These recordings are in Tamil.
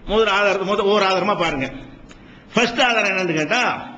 ஒவ்வொரு ஆதாரமா பாருங்க. ஃபர்ஸ்ட் ஆதாரம் என்னன்னு கேட்டா,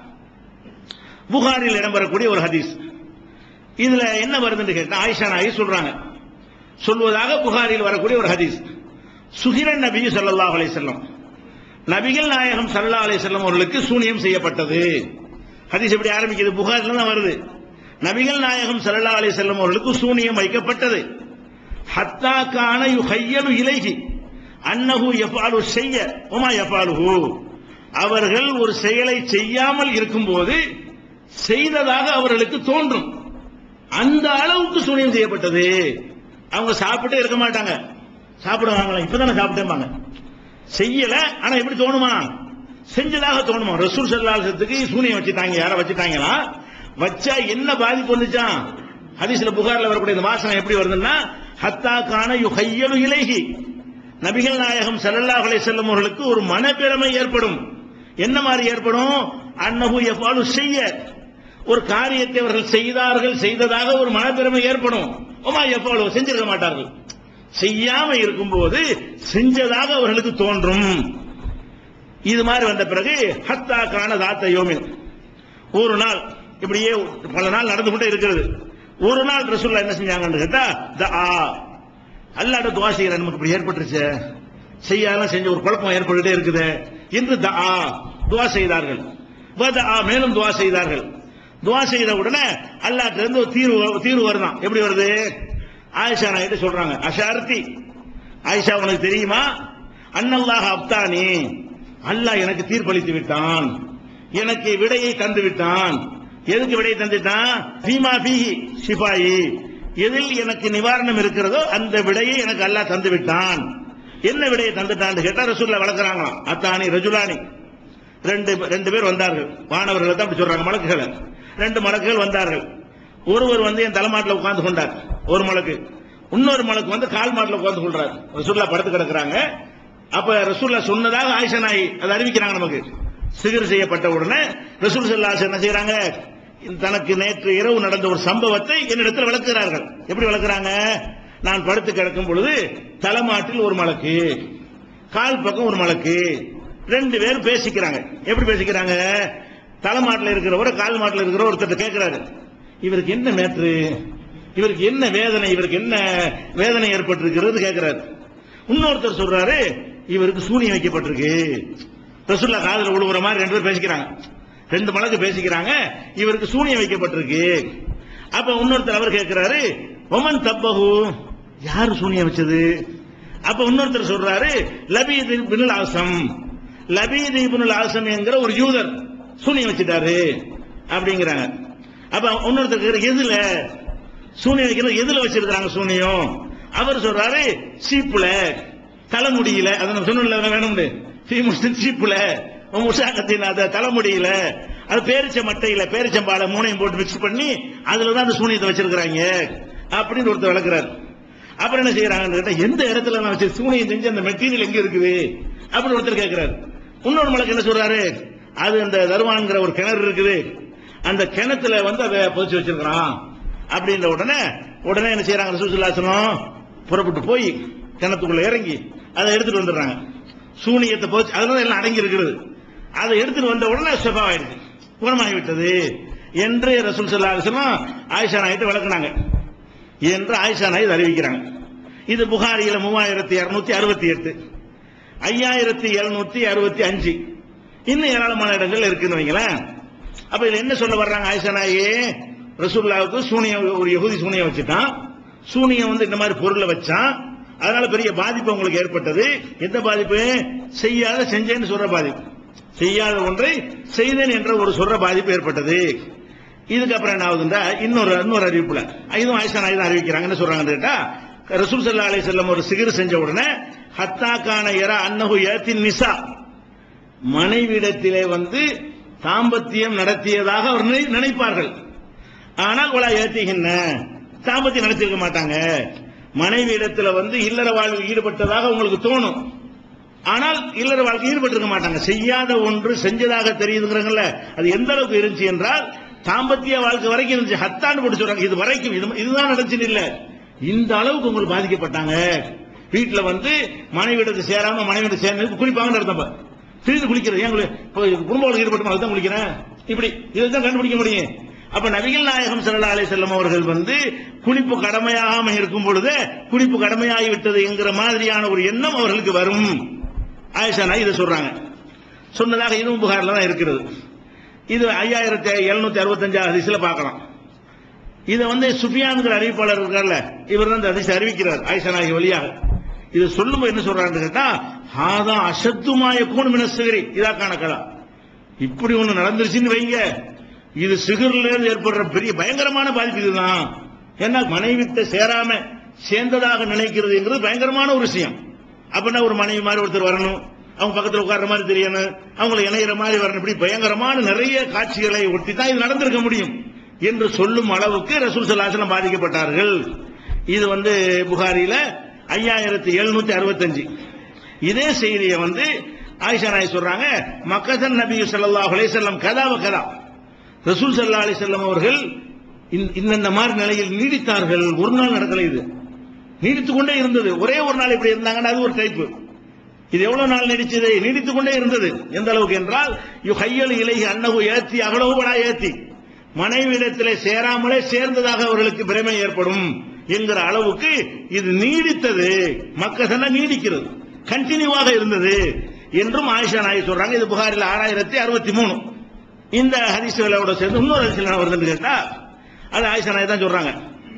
புகாரில் இடம்பெறக்கூடிய ஒரு ஹதீஸ். இதுல என்ன வருதுன்னு கேட்டா, ஆயிஷா நாயகி சொல்வதாக புகாரில் வரக்கூடிய ஒரு ஹதீஸ். சுகிரன் நபி ஸல்லல்லாஹு அலைஹி வஸல்லம், நபிகள் நாயகம் ஸல்லல்லாஹு அலைஹி வஸல்லம் அவர்களுக்கு சூனியம் செய்யப்பட்டது. ஹதீஸ் எப்படி ஆரம்பிக்குது? புகாரில தான் வருது. நபிகள் நாயகம் ஸல்லல்லாஹு அலைஹி வஸல்லம் அவர்களுக்கு சூனியம் வைக்கப்பட்டது. ஹத்தா கான யுஹய்யலு இலைஹி அன்னஹு யஃபாலு ஷைய வமா யஃபாலுஹு, அவர்கள் ஒரு செயலை செய்யாமல் இருக்கும்போது செய்ததாக அவர்களுக்கு தோன்றும். அந்த அளவுக்கு சூனியம் செய்யப்பட்டது. அவங்க சாப்பிட்டே இருக்க மாட்டாங்க, சாப்பிடுவாங்களா, இப்பதானே சாப்பிட்டேன்பாங்க. செய்யல, ஆனா எப்படி தோணுமா? செஞ்சதாக தோணுமா? ரசூல் ஸல்லல்லாஹு அலைஹி வஸல்லத்துக்கு சூனியம் வச்சுட்டாங்க. யார வச்சுட்டாங்களா? வச்சா என்ன பாதிப்பு வந்துச்சான்? ஹதீஸ்ல புகார்ல வரக்கூடிய இந்த வாசனை எப்படி வருதுன்னா, ஹத்தா கான யுஹய்யலு இலைஹி, நபிகள் நாயகம் ஸல்லல்லாஹு அலைஹி வஸல்லம் அவர்களுக்கு ஒரு மனப்பெருமை ஏற்படும். என்ன மாதிரி ஏற்படும்? அன்னஹு யஃபாலு ஷைய, ஒரு காரியத்தை அவர்கள் செய்ததாக ஒரு மனப்பெருமை ஏற்படும். வமா யஃபாலு, செஞ்சிருக்க மாட்டார்கள். செய்யாம இருக்கும்போது செஞ்சதாக அவர்களுக்கு தோன்றும். இது மாதிரி வந்த பிறகு ஹத்தா கான தாத்த யோமின், ஒரு நாள் இப்படியே பல நாள் நடந்து கொண்டே இருக்கிறது. ஒரு நாள் ரசூலுல்லாஹ் என்ன செஞ்சாங்கன்னு கேட்டா, அல்லாஹ்ட்ட துஆ செய்யற, நமக்கு இப்படி ஏற்பட்டுருச்சு, செய்யாம செஞ்ச ஒரு குழப்பம் ஏற்பட்டுட்டே இருக்குது என்று துஆ செய்தார்கள். மேலும் துஆ செய்தார்கள். துஆ செய்த உடனே அல்லாஹ்ட்ட இருந்து ஒரு தீர்வு வருதான். எப்படி வருது? ஆயிஷா நாயிட்டு சொல்றாங்க, அஷார்த்தி, ஆயிஷா உனக்கு தெரியுமா, அன்னல்லாஹ் அப்தானி, அல்லாஹ் எனக்கு தீர்ப்பளித்து விட்டான், எனக்கு விடையை தந்து விட்டான். எதுக்கு விடையை தந்துட்டான்? ஃபீமா ஃபீஹி ஷிஃபாயி, எதில் எனக்கு நிவாரணம் இருக்கிறதோ அந்த விடையை எனக்கு அல்லாஹ் தந்து விட்டான். என்ன விடையை தந்துட்டான்னு கேட்டா ரசூலுல்லாஹ் வளர்க்கறாங்களாம். அத்தானி ரஜுலானி, ரெண்டு பேர் வந்தார்கள். வானவர்கள் தான் அப்படி சொல்றாங்க, மலக்குகள். ரெண்டு மலக்குகள் வந்தார்கள். ஒருவர் என் தலைமாட்டில் உட்கார்ந்து கொண்டார், ஒரு மலக்கு. இன்னொரு மலக்கு கால் மாட்டில் உட்கார்ந்து கொள்றார். ரசூலுல்லாஹ் படுத்து கிடக்குறாங்க. அப்ப ரசூலுல்லாஹ் சொன்னதாக ஆயிஷா நாயகி அதை அறிவிக்கிறாங்க நமக்கு. சிகிர் செய்யப்பட்ட உடனே ரசூல் ஸல்லல்லாஹு அலைஹி வஸல்லம் என்ன செய்யறாங்க? தனக்கு நேற்று இரவு நடந்த ஒரு சம்பவத்தை என்னிடத்தில் விளக்குகிறார்கள். எப்படி விளக்குறாங்க? நான் படுத்து கிடக்கும் பொழுது தலைமாட்டில் ஒரு மலக்கு, கால் பக்கம் ஒரு மலக்கு, ரெண்டு பேரும் பேசிக்கிறாங்க. எப்படி பேசிக்கிறாங்க? தலைமாட்டில் இருக்கிறவரை கால் மாட்டில் இருக்கிற ஒருத்தர் கேட்கிறாரு, இவருக்கு என்ன மேட்ரு, இவருக்கு என்ன வேதனை, இவருக்கு என்ன வேதனை ஏற்பட்டிருக்கிறது கேட்கிறாரு. இன்னொருத்தர் சொல்றாரு, இவருக்கு சூனியம் வைக்கப்பட்டிருக்கு. ரசூலுல்லாஹ் காதுல விழுவுற மாதிரி ரெண்டு பேர் பேசிக்கிறாங்க, ரெண்டு மலக்கு பேசிக்கிறாங்க, இவருக்கு சூனியம் வைக்கப்பட்டிருக்கு. அப்ப இன்னொருத்தர் அவர் கேட்கிறாரு, ஒமன் தப்பஹு, யாரு சூனியம் வச்சது? அப்ப இன்னொருத்தர் சொல்றாரு, Labid Ibnul Asam, Labid Ibnul Asam என்கிற ஒரு யூதர் சூனியம் வச்சிட்டாரு அப்படிங்கிறாங்க. அப்ப இன்னொருத்தர் எதுல சூனியம் வைக்கிறது, எதுல வச்சிருக்காங்க சூனியம்? அவர் சொல்றாரு, சீப்புல, தலைமுடியில, அதை சொன்ன வேணும்னு சீப்புல, முஷாக்கத்தின் தலைமுடியில, அது பேரிச்ச மட்டையில, பேரிச்சம்பால மூணையும் போட்டு மிக்ஸ் பண்ணி அதுலதான் அந்த சூனியத்தை வச்சிருக்கிறாங்க அப்படின்னு ஒருத்தர் விளக்குறாரு. அப்புறம் என்ன செய்யறாங்கன்னு கேட்டா, எந்த இடத்துல நான் வச்சு சூனியம் செஞ்சு அந்த மெட்டீரியல் எங்க இருக்குது அப்படின்னு ஒருத்தர் கேட்கிறாரு. இன்னொரு மலக்கு என்ன சொல்றாரு, அது அந்த தர்வான்ங்கிற ஒரு கிணறு இருக்குது, அந்த கிணத்துல அதை புதைச்சு வச்சிருக்கிறான் அப்படின்ற உடனே என்ன செய்யறாங்க? ரசூலுல்லாஹி ஸல்லல்லாஹு அலைஹி வஸல்லம் புறப்பட்டு போய் கிணத்துக்குள்ள இறங்கி அதை எடுத்துட்டு வந்துடுறாங்க. சூனியத்தை போச்சு, அதனால எல்லாம் அடங்கி இருக்கிறது. அதை எடுத்துட்டு வந்த உடனே ஷஃபாவாயிடுது, குணமாகி விட்டது என்று ரசூல் ஸல்லல்லாஹு அலைஹி வஸல்லம் ஆயிஷா நாயிட்டு விளக்குனாங்க என்று ஆயிஷா நாயகி அறிவிக்கிறாங்க. இது புகாரியில 3268, 5765, இன்னும் ஏராளமான இடங்கள் இருக்குன்னு வைங்களேன். அப்ப இதுல என்ன சொல்ல வர்றாங்க? ஆயிஷா நாயகி ரசூலுல்லாஹ்வுக்கு சூனியம், ஒரு யஹூதி சூனியம் வச்சுட்டான், சூனியம் இந்த மாதிரி பொருளை வச்சான், அதனால பெரிய பாதிப்பு உங்களுக்கு ஏற்பட்டது. எந்த பாதிப்பு? செய்யாத செஞ்சேன்னு சொல்ற பாதிப்பு, செய்யாத ஒன்றை செய்தேன் என்ற ஒரு சொல்ற பாதிப்பு ஏற்பட்டது. இதுக்கப்புறம் என்ன ஆகுதுன்னா, இன்னொரு அறிவிப்புல இதுவும் ஆயிஷா நாயகி தான் அறிவிக்கிறாங்க. என்ன சொல்றாங்கன்னு கேட்டா, ரசூல் ஸல்லல்லாஹு அலைஹி வஸல்லம் ஒரு சிகிர் செஞ்ச உடனே ஹத்தா கான யரா அன்னஹு யாத்தின் நிசா, மனைவிடத்திலே தாம்பத்தியம் நடத்தியதாக அவர் நினைப்பார்கள். ஆனால் உலா ஏத்திகின்ன, தாம்பத்தியம் நடத்திருக்க மாட்டாங்க. மனைவி இடத்துல இல்லற வாழ்வில் ஈடுபட்டதாக உங்களுக்கு தோணும், ஆனால் இல்லற வாழ்க்கை ஈடுபட்டிருக்க மாட்டாங்க. செய்யாத ஒன்று செஞ்சதாக தெரியுதுங்கிறங்கல்ல, அது எந்த அளவுக்கு இருந்துச்சு என்றால் தாம்பத்திய வாழ்க்கை வரைக்கும் இருந்துச்சு. ஹத்தான்னு போட்டு சொல்றாங்க, இது வரைக்கும் இதுதான் நடந்துச்சு இல்ல, இந்த அளவுக்கு உங்களுக்கு பாதிக்கப்பட்டாங்க வீட்டுல வந்து மனைவிடத்து சேராம மனைவிட சேர்ந்து குளிப்பாங்கன்னு அர்த்தம். திடீர்னு குளிக்கிறது ஏன் குடும்ப ஈடுபட்டு அதுதான் குளிக்கிறேன் இப்படி இதைத்தான் கண்டுபிடிக்க முடியும். அப்ப நபிகள் நாயகம் ஸல்லல்லாஹு அலைஹி வஸல்லம் அவர்கள் வந்து குளிப்பு கடமையாகாம இருக்கும் பொழுது குளிப்பு கடமையாகி விட்டது என்கிற மாதிரியான ஒரு எண்ணம் அவர்களுக்கு வரும். ஆயிஷா நாய் இதை சொல்றாங்க. சொன்னதாக இதுவும் புகார்ல தான் இருக்கிறது. இது 5765 ஹதீஸ்ல பார்க்கலாம். இதை வந்து சுஃபியான்கிற அறிவிப்பாளர் இருக்கார்ல, இவர் தான் இந்த ஹதீஸ் அறிவிக்கிறார் ஆயிஷா நாயகி வழியாக. இது சொல்லும்போது என்ன சொல்றாருன்னு கேட்டா, ஹாதா அஷத்துமா யகூனு மின சிஹ்ரி இதா கான கலா. இப்படி ஒண்ணு நடந்துருச்சுன்னு வைங்க, இது சிஹ்ர்ல இருந்து ஏற்படுற பெரிய பயங்கரமான பாதிப்பு இதுதான். ஏன்னா மனைவிட்ட சேராம சேர்ந்ததாக நினைக்கிறதுங்கிறது பயங்கரமான ஒரு விஷயம். அப்படின்னா ஒரு மனைவி மாதிரி ஒருத்தர் வரணும், அவங்க பக்கத்தில் உட்கார்ற மாதிரி தெரியணும், அவங்களை இணைகிற மாதிரி வரணும், இப்படி பயங்கரமான நிறைய காட்சிகளை ஒட்டி தான் இது நடந்திருக்க முடியும் என்று சொல்லும் அளவுக்கு ரசூல் ஸல்லல்லாஹு அலைஹி வஸல்லம் பாதிக்கப்பட்டார்கள். இது வந்து புகாரில 5765. இதே செய்தியை வந்து ஆயிஷா நாயகி சொல்றாங்க, மக்கதன் நபி ஸல்லல்லாஹு அலைஹி வஸல்லம் கதாவ கதா, ரசூல் ஸல்லல்லாஹு அலைஹி வஸல்லம் அவர்கள் இந்த மாதிரி நிலையில் நீடித்தார்கள். ஒரு நாள் நடக்கல, இது நீடித்துக் கொண்டே இருந்தது. ஒரே ஒரு நாள் இப்படி இருந்தாங்கன்னா அது ஒரு டைப். இது எவ்வளவு நாள் நீடிச்சது? நீடித்துக் கொண்டே இருந்தது. எந்த அளவுக்கு என்றால் யுஹையல் இலைஹி அன்னஹு ஏத்தி அகலஹு வலா ஏத்தி, மனைவியிடத்திலே சேராமலே சேர்ந்ததாக அவர்களுக்கு பிரமை ஏற்படும் என்கிற அளவுக்கு இது நீடித்தது. மக்கள் நீடிக்கிறது, கண்டினியூவாக இருந்தது என்றும் ஆயிஷா நாயகி சொல்றாங்க. இது புகாரில் 6063. இந்த ஹதீஸ்களோட சேர்ந்து இன்னொரு ஹதீஸ்ல என்ன வருதுன்னு கேட்டா, அது ஆயிஷா நாயகி தான் சொல்றாங்க.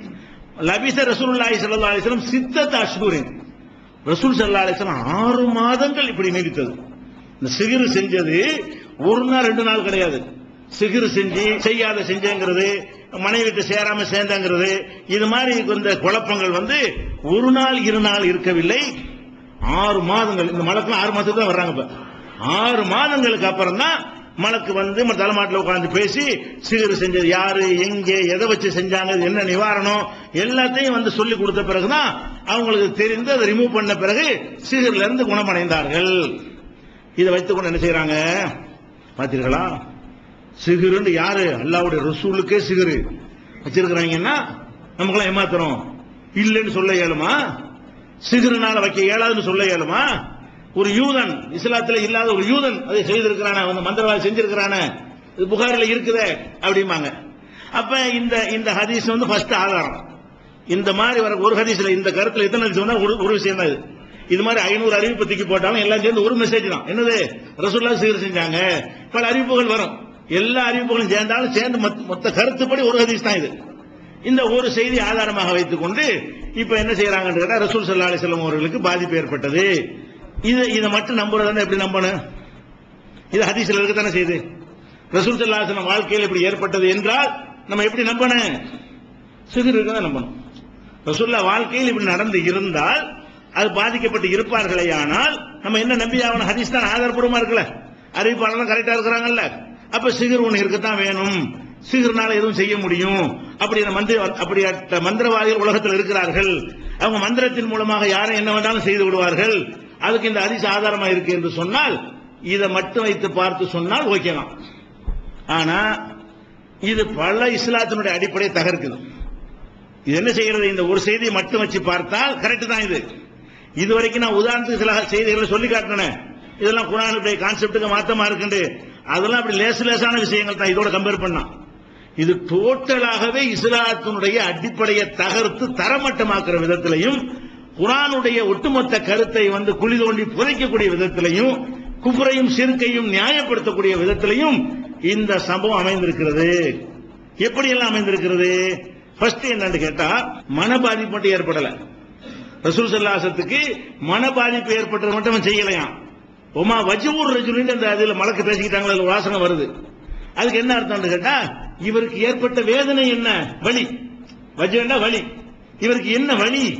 லபிஸ ரசூலுல்லாஹி ஸல்லல்லாஹு அலைஹி வஸல்லம் சித்தத் அஷ்ஹுரின், ரசூல் ஸல்லல்லாஹு அலைஹி வஸல்லம் 6 மாதங்கள் இப்படி நீடித்தது. இந்த சிகிர் செஞ்சது ஒரு நாள் 2 நாள் கிடையாது. சிகிர் செஞ்சு செய்யாத செஞ்சங்கிறது, மனைவிட்டு சேராம சேர்ந்தங்கிறது, இது மாதிரி இந்த குழப்பங்கள் வந்து ஒரு நாள் 2 நாள் இருக்கவில்லை, 6 மாதங்கள். இந்த மலக்கு 6 மாதத்துக்கு தான் வர்றாங்க. இப்ப 6 மாதங்களுக்கு அப்புறம் தான் மலக்கு வந்து தலைமாட்டில் உட்கார்ந்து பேசி சிகிர் செஞ்சது யாரு, எங்கே, எதை வச்சு செஞ்சாங்க, என்ன நிவாரணம் எல்லாத்தையும் வந்து சொல்லி கொடுத்த பிறகுதான் அவங்களுக்கு தெரிந்து அதை ரிமூவ் பண்ண பிறகு சிகிர்ல இருந்து குணமடைந்தார்கள். இதை வைத்துக் கொண்டு என்ன செய்யறாங்க பாத்தீர்களா? சிகிருன்னு யாரு? அல்லாஹ்வுடைய ரசூலுக்கே சிகிரு வச்சிருக்கிறாங்கன்னா நமக்கெல்லாம் ஏமாத்துறோம் இல்லைன்னு சொல்ல இயலுமா? சிகிருனால வைக்க இயலாதுன்னு சொல்ல இயலுமா? ஒரு யூதன், இஸ்லாத்துல இல்லாத ஒரு யூதன் அதை செய்திருக்கிறான, அந்த மந்திரவாதி செஞ்சிருக்கிறான, இது புகாரில இருக்குதே அப்படிம்பாங்க. அப்ப இந்த ஹதீஸ் வந்து ஃபர்ஸ்ட் ஆதாரம். இந்த மாதிரி வர ஒரு ஹதீஸ்ல இந்த கருத்துல எத்தனை ஹதீஸ் வந்தா ஒரு விஷயம் தான் இது. இது மாதிரி 500 அறிவிப்பு தூக்கி போட்டாலும் எல்லாம் சேர்ந்து ஒரு மெசேஜ் தான். என்னது? ரசூலுல்லாஹ் சிகிர் செஞ்சாங்க. பல அறிவிப்புகள் வரும், எல்லா அறிவிப்புகளும் சேர்ந்தாலும் சேர்ந்து மொத்த கருத்துப்படி ஒரு ஹதீஸ் தான் இது. இந்த ஒரு செய்தி ஆதாரமாக வைத்துக் கொண்டு இப்ப என்ன செய்யறாங்கன்னு கேட்டா, ரசூல் ஸல்லல்லாஹு அலைஹி வஸல்லம் அவர்களுக்கு பாதிப்பு ஏற்பட்டது. இதை மட்டும் நம்புறதுன்னா எப்படி நம்பணும்? இது ஹதீஸ்ல இருக்கத்தானே செய்து. ரசூல் ஸல்லல்லாஹு அலைஹி வஸல்லம் வாழ்க்கையில் இப்படி ஏற்பட்டது என்றால் நம்ம எப்படி நம்பணும்? சிகிர் இருக்கதான் நம்பணும். ரசூலுல்லாஹ் வாழ்க்கையில் இப்படி நடந்து இருந்தால், அது பாதிக்கப்பட்டு இருப்பார்களே ஆனால் நம்ம என்ன நம்பி ஆகணும்? ஹதீஸ் தான் ஆதாரப்பூர்வமா இருக்குல்ல, அறிவிப்பாளர் கரெக்டா இருக்கிறாங்கல்ல. அப்ப சிகிர் ஒண்ணு இருக்கத்தான் வேணும், சிகிர்னால எதுவும் செய்ய முடியும். அப்படிப்பட்ட மந்திரவாதிகள் உலகத்தில் இருக்கிறார்கள். அவங்க மந்திரத்தின் மூலமாக யாரை என்ன வேண்டாலும் செய்து விடுவார்கள். அதுக்கு இந்த ஹதீஸ் ஆதாரமா இருக்கு என்று சொன்னால், இதை மட்டும் வைத்து பார்த்து சொன்னால் ஓகேதான். ஆனா இது பல இஸ்லாத்தினுடைய அடிப்படையை தகர்க்குது. இது என்ன செய்யறது? இந்த ஒரு செய்தியை மட்டும் வச்சு பார்த்தால் கரெக்ட் தான். இதுவரைக்கும் நான் உதாரணத்துக்கு சில செய்திகளை சொல்லி காட்டினேன். இதெல்லாம் குர்ஆனுடைய கான்செப்டுக்கு மாத்தமா இருக்கு. அதெல்லாம் அப்படி லேசான விஷயங்கள் தான் இதோட கம்பேர் பண்ணா. இது டோட்டலாகவே இஸ்லாத்தினுடைய அடிப்படையை தகர்த்து தரமட்டமாக்குற விதத்திலையும், குர்ஆனுடைய ஒட்டுமொத்த கருத்தை வந்து குழி தோண்டி புதைக்கக்கூடிய விதத்திலையும், குஃப்ரையும் ஷிர்கையும் நியாயப்படுத்தக்கூடிய விதத்திலையும் இந்த சம்பவம் அமைந்திருக்கிறது. எப்படி எல்லாம் அமைந்திருக்கிறது? ஃபர்ஸ்ட் என்னன்னு கேட்டா, மன பாதிப்பு மட்டும் ஏற்படல. ரசூல் ஸல்லல்லாஹு அலைஹி வஸல்லத்துக்கு மன பாதிப்பு ஏற்பட்டது மட்டும் செய்யலையாம். ஒமா வஜ்ஹுர் ரஜுலின் அந்த அதுல மலக்கு பேசிக்கிட்டாங்களா, அதுல வாசனை வருது. அதுக்கு என்ன அர்த்தம்னு கேட்டா, இவருக்கு ஏற்பட்ட வேதனை என்ன? வலி. வஜ்ஹுன்னா வலி. இவருக்கு என்ன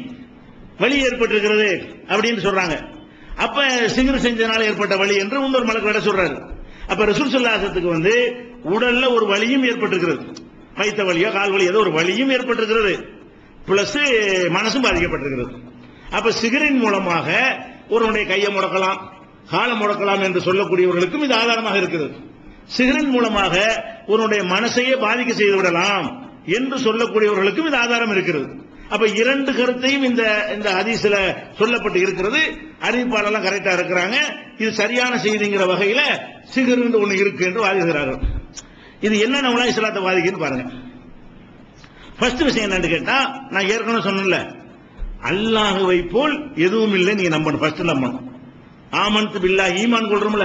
வலி ஏற்பட்டிருக்கிறது அப்படின்னு சொல்றாங்க. அப்ப சிகிர் செஞ்சனால ஏற்பட்ட வலி என்று இன்னொரு மலக்கு விட சொல்றாரு. அப்ப ரசூல் ஸல்லல்லாஹு அலைஹி வஸல்லத்துக்கு வந்து உடல்ல ஒரு வலியும் ஏற்பட்டிருக்கிறது, வயிற்று வலியோ கால் வலி ஏதோ ஒரு வலியும் ஏற்பட்டிருக்கிறது, பிளஸ் மனசும் பாதிக்கப்பட்டிருக்கிறது. அப்ப சிகிரின் மூலமாக ஒருவனுடைய கையை முடக்கலாம், காலை முடக்கலாம் என்று சொல்லக்கூடியவர்களுக்கும் இது ஆதாரமாக இருக்கிறது. சிகிரின் மூலமாக ஒருவனுடைய மனசையே பாதிக்க செய்து விடலாம் என்று சொல்லக்கூடியவர்களுக்கும் இது ஆதாரம் இருக்கிறது. அப்ப இரண்டு கருத்தையும் இந்த இந்த ஹதீஸ்ல சொல்லப்பட்டு இருக்கிறது. அறிவிப்பாளர்லாம் கரெக்டா இருக்கிறாங்க. இது சரியான செய்திங்கிற வகையில சிகர் ஒண்ணு இருக்கு என்று வாதிக்கிறார்கள். இது என்ன நம்மளா இஸ்லாத்தை வாதிக்குன்னு பாருங்க. ஃபர்ஸ்ட் விஷயம் என்னன்னு கேட்டா, நான் ஏற்கனவே சொன்னேன்ல, அல்லாஹுவை போல் எதுவும் இல்லை நீங்க நம்பணும். ஃபர்ஸ்ட் நம்பணும். ஆமன்து பில்லாஹி, ஈமான் கொள்றோம்ல,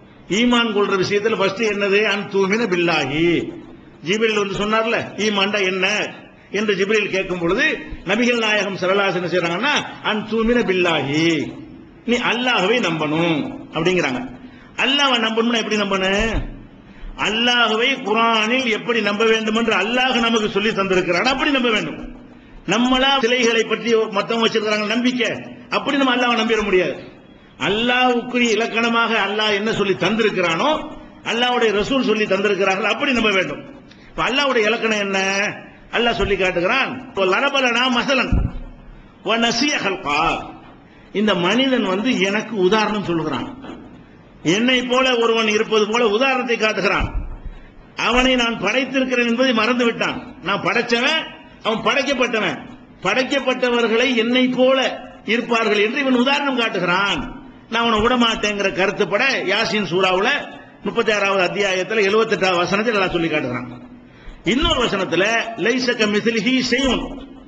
ஈமான் கொள்ற விஷயத்துல ஃபர்ஸ்ட் என்னது? அன் தூமின பில்லாஹி. ஜிப்ரீல் வந்து சொன்னார்ல ஈமான்டா என்ன என்று ஜிப்ரீல் கேட்கும் பொழுது நபிகள் நாயகம் ஸல்லல்லாஹு அலைஹி வஸல்லம் செய்றாங்கன்னா அன் தூமின பில்லாஹி, நீ அல்லாஹ்வை நம்பணும் அப்படிங்கிறாங்க. அல்லாஹ்வை நம்பணும்னா எப்படி நம்பணும்? அல்லாஹ்வை குர்ஆனில் எப்படி நம்ப வேண்டும் என்று அல்லாஹ் நமக்கு சொல்லி தந்திருக்கிறான், அப்படி நம்ப வேண்டும். நம்மளா சிலைகளை பற்றி மத்தவங்க வச்சிருக்காங்க நம்பிக்கை, அப்படி நம்ம அல்லாஹ்வை நம்பிட முடியாது. அல்லாஹ்வுக்கு இலக்கணமாக அல்லாஹ் என்ன சொல்லி தந்திருக்கிறானோ, அல்லாஹ்வுடைய ரசூல் சொல்லி தந்திருக்கிறார்கள், அப்படி நம்ப வேண்டும். இப்ப அல்லாஹ்வுடைய இலக்கணம் என்ன? அல்லாஹ் சொல்லி காட்டுகிறான், லரபலனா மஸலன் வ நஸிய ஹல்கா. இந்த மனிதன் வந்து எனக்கு உதாரணம் சொல்லுகிறான். என்னை போல ஒருவன் இருப்பது போல உதாரணத்தை காட்டுகிறான். அவனை நான் படைத்திருக்கிறேன் என்பதை மறந்து விட்டான். நான் படைச்சவன், அவன் படைக்கப்பட்டவன். படைக்கப்பட்டவர்களை என்னை போல இருப்பார்கள் என்று இவன் உதாரணம் காட்டுகிறான். நான் அவனை விடமாட்டேங்கிற கருத்துப்பட யாசின் சூராவுல 36வது அத்தியாயத்தில் 78வது வசனத்தில் எல்லாம் சொல்லி காட்டுகிறான். இன்னொரு வசனத்துல லைஸ கமிஸ்லிஹி ஷைஉன்,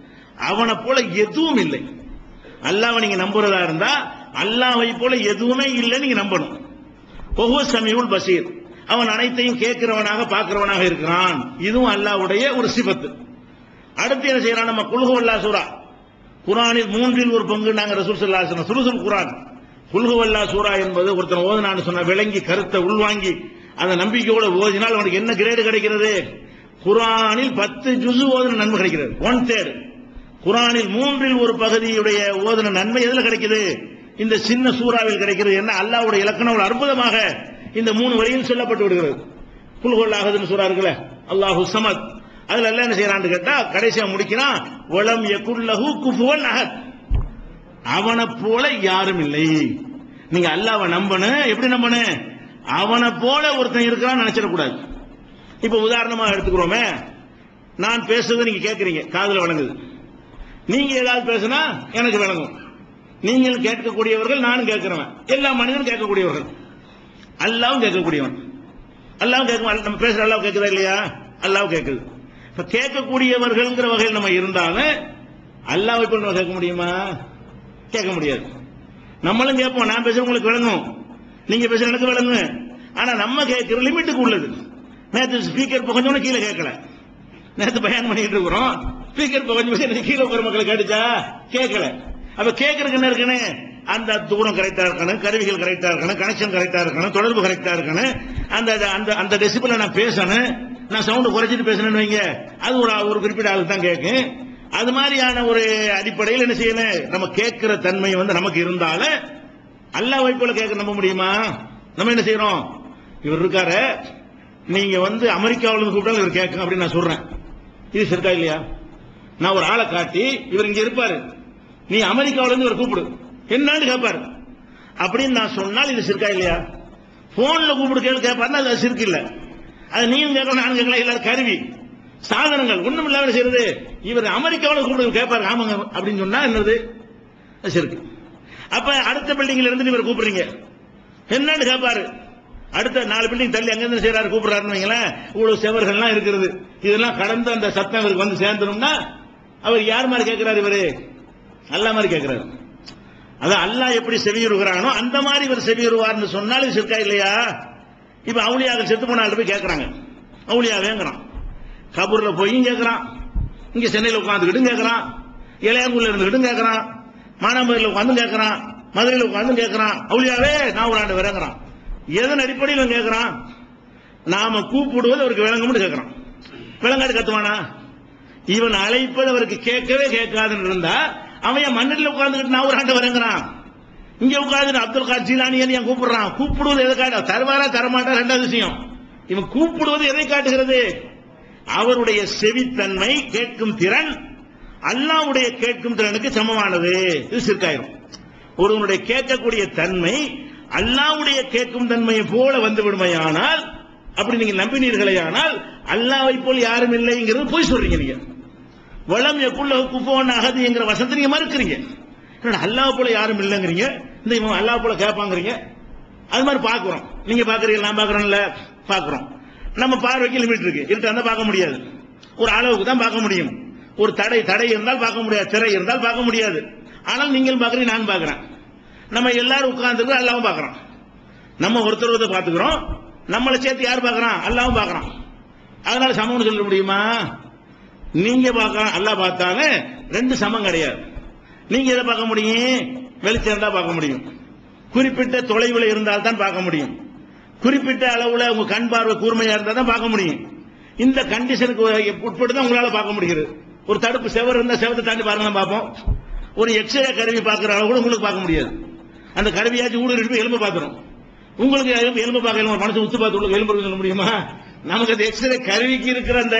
அவனை போல எதுவும் இல்லை. அல்லாஹ்வை நீங்க நம்புறதா இருந்தா அல்லாஹ்வை போல எதுவுமே இல்லை நீங்க நம்பணும். வஹுவ ஸமீஉல் பஸீர், அவன் அனைத்தையும் கேட்கிறவனாக பார்க்கிறவனாக இருக்கிறான். இதுவும் அல்லாஹ்வுடைய ஒரு சிபத்து. அடுத்து என்ன செய்யறான்? நம்ம குல் ஹுவல்லாஹ் சூரா, குர்ஆனில் 3 ஒரு பங்கு நாங்க ரசூல் ஸல்லல்லாஹு அலைஹி வஸல்லம் சுலுசுல் குர்ஆன். குல் ஹுவல்லாஹ் சூரா என்பது ஒருத்தன் ஓதுனான்னு சொன்னா விளங்கி கருத்தை உள்வாங்கி அந்த நம்பிக்கையோட ஓதினால் அவனுக்கு என்ன கிரேடு கிடைக்கிறது? குர்ஆனில் 10 ஜுஸு ஓதுன நன்மை கிடைக்கிறது. 1/3. குர்ஆனில் 3 ஒரு பகுதியுடைய ஓதுன நன்மை எதுல கிடைக்குது? இந்த சின்ன சூறாவில் கிடைக்கிறது. என்ன அல்லாஹ்வுடைய இலக்கணம் அற்புதமாக இந்த 3 வரியில் சொல்லப்பட்டு விடுகிறது. குல் ஹுவல்லாஹ் சூரா இருக்குல்ல, அல்லாஹு ஸமத், அதுல எல்லாம் என்ன செய்யறான்னு கேட்டா கடைசியா முடிக்கிறான், வலம் யகுல்லஹு குஃபுவன் அஹத், அவனை போல யாரும் இல்லை. நீங்க அல்லாஹ்வை நம்பணும். எப்படி நம்பணும்? அவனை போல ஒருத்தன் இருக்கிறான்னு நினைச்சிடக்கூடாது. இப்ப உதாரணமா எடுத்துக்கிறோமே, நான் பேசுறதை நீங்க கேட்கறீங்க, காதுல வழங்குது. நீங்க ஏதாவது பேசினா எனக்கு விளங்கும். நீங்கள் கேட்கக்கூடியவர்கள், நானும் கேட்கிறவன், எல்லா மனிதனும் கேட்கக்கூடியவர்கள். அல்லாஹ்வும் கேட்கக்கூடியவன். அல்லாஹ் கேட்கும். நம்ம பேசுற அல்லாஹ் கேட்குதா இல்லையா? அல்லாஹ் கேட்குது. இப்ப கேட்கக்கூடியவர்கள்ங்கிற வகையில் நம்ம இருந்தாலும் அல்லாஹ்வை போல நம்ம கேட்க முடியுமா? கேட்க முடியாது. நம்மளும் கேட்போம், நான் பேசுற உங்களுக்கு விளங்கும், நீங்க பேசுற எனக்கு விளங்கும். ஆனா நம்ம கேட்கிற லிமிட்டுக்கு உள்ளது. நேற்று ஸ்பீக்கர் கொஞ்சம் கீழே கேட்கல, நேற்று பயன் பண்ணிட்டு இருக்கிறோம், ஸ்பீக்கர் கொஞ்சம் கீழே போற மக்களை கேட்டுச்சா? கேட்கல. அப்ப கேட்கறதுக்கு என்ன இருக்குன்னு, அந்த தூரம் கரெக்டா இருக்கணும், கருவிகள் கரெக்டா இருக்கணும், கனெக்ஷன் கரெக்டா இருக்கணும், தொடர்பு கரெக்டா இருக்கணும், அந்த அந்த அந்த டெசிபிள நான் பேசணும், நான் சவுண்ட் குறைச்சிட்டு பேசணும்னு வைங்க, அது ஒரு குறிப்பிட்ட ஆளுக்கு தான் கேட்கும். அது மாதிரியான ஒரு அடிப்படையில் என்ன செய்யணும், நம்ம கேட்கிற தன்மை வந்து நமக்கு இருந்தாலும் அல்லாஹ்வை போல கேட்க நம்ப முடியுமா? நம்ம என்ன செய்யறோம், இவர் இருக்காரு, நீங்க வந்து அமெரிக்காவிலிருந்து கூப்பிட்டாலும் இவர் கேட்கும் அப்படின்னு நான் சொல்றேன். இது சரிக்கா இல்லையா? நான் ஒரு ஆளை காட்டி இவர் இங்க இருப்பாரு, நீ அமெரிக்காவிலிருந்து இவர் கூப்பிடு என்னன்னு கேட்பாரு அப்படின்னு நான் சொன்னால் இது சிறுக்கா இல்லையா? போன்ல கூப்பிடு கேள்வி கேட்பாருன்னா அது சிறுக்கு இல்ல. அது நீயும் கேட்கலாம், நானும் கேட்கலாம், எல்லாரும் கருவி சாதனங்கள் ஒண்ணும் இல்லாம செய்யறது. இவர் அமெரிக்காவில் கூப்பிடு கேட்பாரு, ஆமாங்க அப்படின்னு சொன்னா என்னது சிறுக்கு. அப்ப அடுத்த பில்டிங்ல இருந்து இவர் கூப்பிடுறீங்க என்னன்னு கேட்பாரு, அடுத்த 4 பில்டிங் தள்ளி அங்க இருந்து செய்யறாரு கூப்பிடுறாருன்னு வைங்களேன், இவ்வளவு செவர்கள்லாம் இருக்கிறது, இதெல்லாம் கடந்து அந்த சத்தம் இவருக்கு வந்து சேர்ந்துரும்னா அவர் யார் மாதிரி கேட்கிறாரு? இவரு அல்லாஹ் மாதிரி கேட்கிறாரு. அதான் அல்லாஹ் எப்படி செவியுறுகிறானோ அந்த மாதிரி இவர் செவியுறுவார்னு சொன்னாலும் இது சிறுக்கா இல்லையா? இப்ப அவுலியாக்கள் செத்து போனாலும் போய் கேட்கறாங்க, அவுலியா வேங்குறான், கபூர்ல போயும் கேட்கறான், இங்க சென்னையில் உட்காந்துக்கிட்டும் கேட்கறான், இளையாங்குள்ள இருந்துகிட்டும் கேட்கறான், மானாமதுரையில் உட்காந்து கேட்கறான், மதுரையில் உட்காந்து கேட்கறான், அவுலியாவே நான் ஒரு ஆண்டு விளங்குறான். எதன் அடிப்படையில் கேட்கறான்? நாம கூப்பிடுவது அவருக்கு விளங்கும்னு கேட்கறான். விளங்காடு கத்துவானா? இவன் அழைப்பது அவருக்கு கேட்கவே கேட்காதுன்னு இருந்தா அவன் மண்ணில் உட்கார்ந்துக்கிட்டு நான் ஒரு ஆண்டு வரங்கிறான், இங்க உட்கார்ந்து அப்துல் கார் ஜீலானின்னு ஏன் கூப்பிடுறான்? கூப்பிடுவது எதை காட்ட, தருவாரா தரமாட்டா ரெண்டாவது விஷயம். இவன் கூப்பிடுவது எதை காட்டுகிறது? அவருடைய செவித்தன்மை, கேட்கும் திறன் அல்லாஹ்வுடைய கேட்கும் திறனுக்கு சமமானது. இது சிறுக்காயிரும். ஒருவனுடைய கேட்கக்கூடிய தன்மை அல்லாஹ்வுடைய கேட்கும் தன்மையை போல வந்து விடுமையானால், அப்படி நீங்க நம்பினீர்களே ஆனால் அல்லாஹ்வை போல் யாரும் இல்லைங்கிறது போய் சொல்றீங்க. நீங்க வலம் யகுல்லஹு குஃபுவன் அஹத் என்கிற வசனத்தை நீங்க மறுக்கிறீங்க. அல்லாஹ் போல யாரும் இல்லைங்கிறீங்க, இந்த இவன் அல்லாஹ் போல கேட்பாங்கிறீங்க. அது மாதிரி பாக்குறோம், நீங்க பாக்குறீங்க, நான் பாக்குறேன்ல, பாக்குறோம். நம்ம பார்வைக்கு லிமிட் இருக்கு, இருட்டா இருந்தா பார்க்க முடியாது, ஒரு அளவுக்கு தான் பார்க்க முடியும். ஒரு தடை இருந்தால் பார்க்க முடியாது, திரை இருந்தால் பார்க்க முடியாது. ஆனால் நீங்கள் பாக்குறீங்க, நான் பாக்குறேன். நம்ம எல்லாரும் உட்கார்ந்து அல்லாவும் பாக்குறோம். நம்ம ஒருத்தர் பாத்துக்கிறோம், நம்மளை சேர்த்து யார் பாக்குறான்? அல்லாவும் பாக்குறான். அதனால சமம்னு சொல்ல முடியுமா? நீங்க பார்க்க அல்லாஹ் பார்த்தாலும் ரெண்டு சமம் கிடையாது. நீங்க எதை பார்க்க முடியும்? வெளிச்சம் இருந்தா பார்க்க முடியும், குறிப்பிட்ட தொலைவில் இருந்தால் தான் பார்க்க முடியும், குறிப்பிட்ட அளவுல உங்க கண் பார்வை கூர்மையா இருந்தால் தான் பார்க்க முடியும். இந்த கண்டிஷனுக்கு உட்பட்டு தான் உங்களால பார்க்க முடிகிறது. ஒரு தடுப்பு செவர் இருந்தா செவத்தை தாண்டி பாருங்க பார்ப்போம். ஒரு எக்ஸ்ரே கருவி பார்க்கிற அளவு கூட உங்களுக்கு பார்க்க முடியாது. அந்த கருவியாச்சும் ஊடுருவி எலும்பு பார்த்துரும். உங்களுக்கு எலும்பு பார்க்க மனசு உத்து பார்த்து உங்களுக்கு எலும்பு சொல்ல முடியுமா? நமக்கு அந்த எக்ஸ்ரே கருவிக்கு இருக்கிற அந்த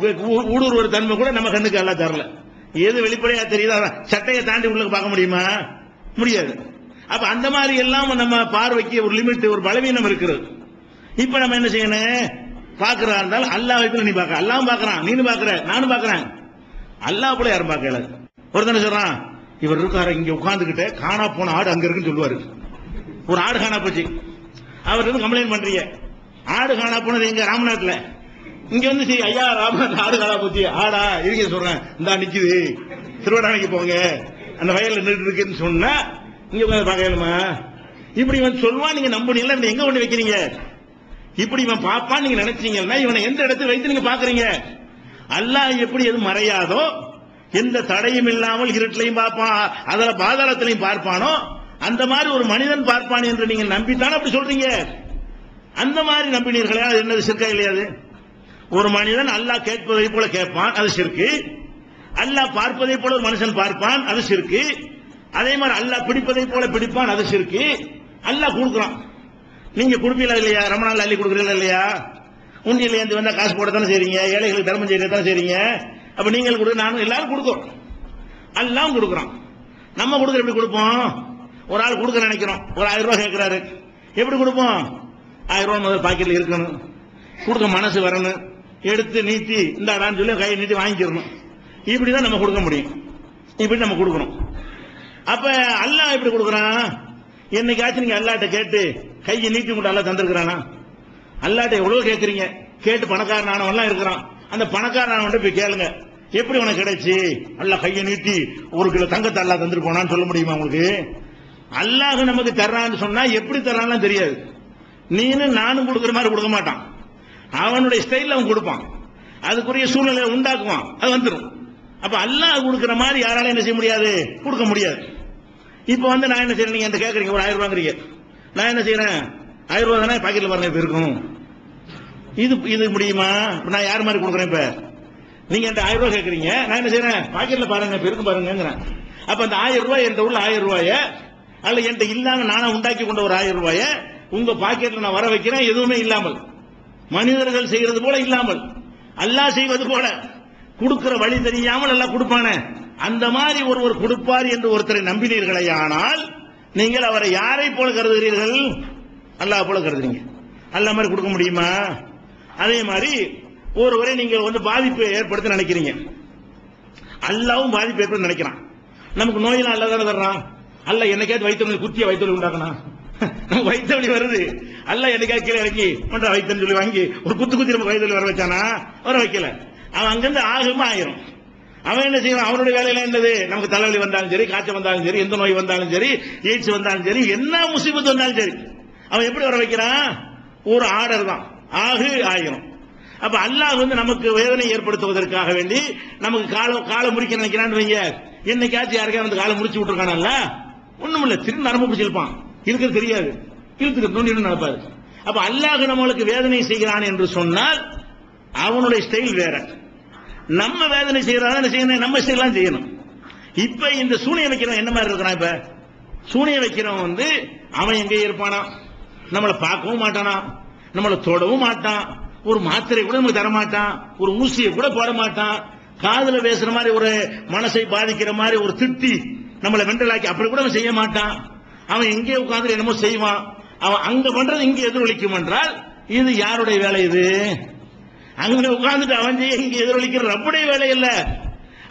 ஊடுருவ தன்மை கூட நம்ம கண்ணுக்கு எல்லாம் தரல. எது வெளிப்படையா தெரியுதா? சட்டையை தாண்டி உங்களுக்கு பார்க்க முடியுமா? முடியாது. அப்ப அந்த மாதிரி எல்லாம் நம்ம பார்வைக்கு ஒரு லிமிட், ஒரு பலவீனம் இருக்கிறது. இப்ப நம்ம என்ன செய்யணும்? பாக்குறா இருந்தாலும் அல்லாஹ் வைக்கல, நீ பாக்க, அல்லாவும் பாக்குறான், நீனு பாக்குற, நானும் பாக்குறேன். அல்லாஹ் போல யாரும் பார்க்கல. ஒருத்தன சொல்றான், இவர் இருக்காரு இங்க உட்கார்ந்துகிட்ட, காணா போன ஆடு அங்க இருக்குன்னு சொல்லுவாரு. ஒரு ஆடு காணா போச்சு, அவர் வந்து கம்ப்ளைண்ட் பண்றீங்க, ஆடு காணா போனது எங்க? ராமநாட்டுல. இங்க வந்து சரி ஐயா ராமநாட்டு ஆடு காணா போச்சு, ஆடா இருக்க சொல்றேன், இந்தா நிக்குது, திருவண்ணாமலைக்கு போங்க, அந்த வயல்ல நின்று இருக்குன்னு சொன்னா இங்க உட்காந்து பார்க்கலுமா? இப்படி இவன் சொல்லுவான், நீங்க நம்புனீங்களா? எங்க கொண்டு வைக்கிறீங்க? இப்படி இவன் பாப்பான்னு நீங்க நினைச்சீங்கன்னா இவனை எந்த இடத்துல வைத்து நீங்க பாக்குறீங்க? அல்லாஹ் எப்படி எது மறையாதோ, எந்த தடையும் இல்லாமல் இருட்டிலையும் பார்ப்பான், அதுல பாதாளத்திலையும் பார்ப்பானோ, அந்த மாதிரி ஒரு மனிதன் பார்ப்பான் என்று நீங்க நம்பித்தானே அப்படி சொல்றீங்க. அந்த மாதிரி நம்பினீர்களே, அது என்னது? சிற்கா இல்லையாது? ஒரு மனிதன் அல்லாஹ் கேட்பதை போல கேட்பான், அது சிற்கு. அல்லாஹ் பார்ப்பதை போல ஒரு மனுஷன் பார்ப்பான், அது சிற்கு. அதே மாதிரி அல்லாஹ் பிடிப்பதை போல பிடிப்பான், அது சிற்கு. அல்லாஹ் கொடுக்குறான், நீங்க கொடுப்பீங்களா இல்லையா? ரமணால் அள்ளி கொடுக்குறீங்களா இல்லையா? உண்டியில் ஏந்தி வந்தா காசு போடத்தானே செய்றீங்க, ஏழைகளுக்கு தர்மம் செய்யறதானே செய்றீங்க. அப்ப நீங்கள் கொடுக்க, நானும் எல்லாரும் கொடுக்கிறோம், அல்லாஹ் கொடுக்குறான். நம்ம கொடுக்குற எப்படி கொடுப்போம்? ஒரு ஆள் கொடுக்க நினைக்கிறோம், ஒரு 1000 ரூபாய் கேட்கிறாரு, எப்படி கொடுப்போம்? 1000 ரூபாய் முதல் பாக்கெட்ல இருக்கணும், கொடுக்க மனசு வரணும், எடுத்து நீட்டி இந்தாடான்னு சொல்லி கையை நீட்டி வாங்கிக்கிறணும். இப்படிதான் நம்ம கொடுக்க முடியும், இப்படி நம்ம கொடுக்கணும். அப்ப அல்லாஹ் எப்படி கொடுக்குறான்? என்னைக்காச்சும் நீங்க அல்லாட்ட கேட்டு கையை நீட்டி கொண்டு அல்லாஹ் தந்திருக்கிறானா? அல்லாட்ட எவ்வளவு கேட்கறீங்க, கேட்டு பணக்காரனானவெல்லாம் இருக்கிறான், அந்த பணக்காரனான போய் கேளுங்க, எப்படி உனக்கு கிடைச்சி? அல்லாஹ் கையை நீட்டி 1 கிலோ தங்கத்தை அல்லாஹ் தந்துட்டு போனான்னு சொல்ல முடியுமா உங்களுக்கு? அல்லாஹ் நமக்கு தர்றான்னு சொன்னா எப்படி தர்றான்னு தெரியாது. நீனும் நானும் கொடுக்குற மாதிரி கொடுக்க மாட்டான், அவனுடைய ஸ்டைல் அவன் கொடுப்பான், அதுக்குரிய சூழ்நிலை உண்டாக்குவான், அது வந்துடும். அப்ப அல்லாஹ் கொடுக்கிற மாதிரி யாரால என்ன செய்ய முடியாது? கொடுக்க முடியாது. இப்ப வந்து நான் என்ன செய்யறேன், நீங்க என்கிட்ட கேட்கறீங்க, ஒரு 1000 ரூபாய்ங்கிறீங்க, நான் என்ன செய்யறேன்? 1000 ரூபாய் தானே பாக்கெட்ல பாருங்க இப்ப இருக்கும், இது முடியுமா? நான் யார் மாதிரி கொடுக்குறேன்? இப்ப நீங்க என்கிட்ட 1000 ரூபாய் கேட்கறீங்க, நான் என்ன செய்யறேன்? பாக்கெட்ல பாருங்க இப்ப இருக்கும் பாருங்கிறேன். அப்ப அந்த 1000 ரூபாய் என்கிட்ட உள்ள 1000 ரூபாய அல்ல என்கிட்ட இல்லாம நானா உண்டாக்கி கொண்ட ஒரு 1000 ரூபாய உங்க பாக்கெட்ல நான் வர வைக்கிறேன், எதுவுமே இல்லாமல், மனிதர்கள் செய்யறது போல இல்லாமல், அல்லாஹ் செய்வது போல, கொடுக்கிற வழி தெரியாமல் எல்லாம் கொடுப்பானே, அந்த மாதிரி ஒருவர் கொடுப்பார் என்று ஒருத்தரை நம்பினீர்களே, ஆனால் நீங்கள் அவரை யாரை போல கருதுகிறீர்கள்? அல்லாஹ் போல கருதுறீங்க. அல்லாஹ் மாதிரி கொடுக்க முடியுமா? அதே மாதிரி ஒருவரை நீங்கள் வந்து பாதிப்பு ஏற்படுத்த நினைக்கிறீங்க, அல்லாவும் பாதிப்பு ஏற்படுத்த நினைக்கிறான். நமக்கு நோயெல்லாம் அல்லாஹ் தானே தர்றான். அல்லாஹ் என்னைக்காவது வயிற்று குத்திய வயிற்று உண்டாக்கணும், வயிற்று வலி வருது, அல்லாஹ் என்னைக்காவது கீழே இறக்கி பண்ற வயிற்றுன்னு சொல்லி வாங்கி ஒரு குத்தி நம்ம வயிற்று வர வச்சானா? வர வைக்கல. அவன் அங்கிருந்து ஆகுமா ஆயிரும். அவன் என்ன செய்வான்? அவனுடைய வேலையில என்னது? நமக்கு தலைவலி வந்தாலும் சரி, காய்ச்சல் வந்தாலும் சரி, எந்த நோய் வந்தாலும் சரி, எய்ட்ஸ் வந்தாலும் சரி, என்ன முசீபத்து வந்தாலும் சரி, அவன் எப்படி வர வைக்கிறான்? ஒரு ஆர்டர் தான், ஆயிரும். அப்ப அல்லாஹ் வந்து நமக்கு வேதனை ஏற்படுத்துவதற்காக வேண்டி நமக்கு காலம் முடிக்க நினைக்கிறான்னு வைங்க, என்னைக்காச்சும் யாருக்கா வந்து காலம் முடிச்சு விட்டுருக்கானல்ல, ஒண்ணும் இல்ல, திரும்ப நரம்பு பிடிச்சிருப்பான், இருக்கிறது தெரியாது, இழுத்துட்டு நோண்டி நடப்பாரு. அப்ப அல்லாஹ் நம்மளுக்கு வேதனை செய்கிறான் என்று சொன்னால் அவனுடைய ஸ்டைல் வேற, நம்ம வேதனை செய்யறாங்க என்ன செய்யணும்? நம்ம ஸ்டைல் செய்யணும். இப்ப இந்த சூனியம் வைக்கிறவன் என்ன மாதிரி இருக்கிறான்? இப்ப சூனியம் வைக்கிறவன் வந்து அவன் எங்கே இருப்பானா? நம்மளை பார்க்கவும் மாட்டானா, நம்மளை தொடவும் மாட்டான், ஒரு மாத்திரை கூட நமக்கு தர மாட்டான், ஒரு ஊசியை கூட போட மாட்டான், காதுல பேசுற மாதிரி ஒரு மனசை பாதிக்கிற மாதிரி ஒரு திட்டி நம்மளை மெண்டலாக்கி அப்படி கூட அவன் செய்ய மாட்டான். அவன் எங்கே உட்கார்ந்து என்னமோ செய்வான், அவன் அங்க பண்றது இங்க எதிரொலிக்கும் என்றால் இது யாருடைய வேலை? இது அங்க உட்கார்ந்துட்டு அவன் செய்ய இங்க எதிரொலிக்கிற ரப்புடைய வேலை இல்ல.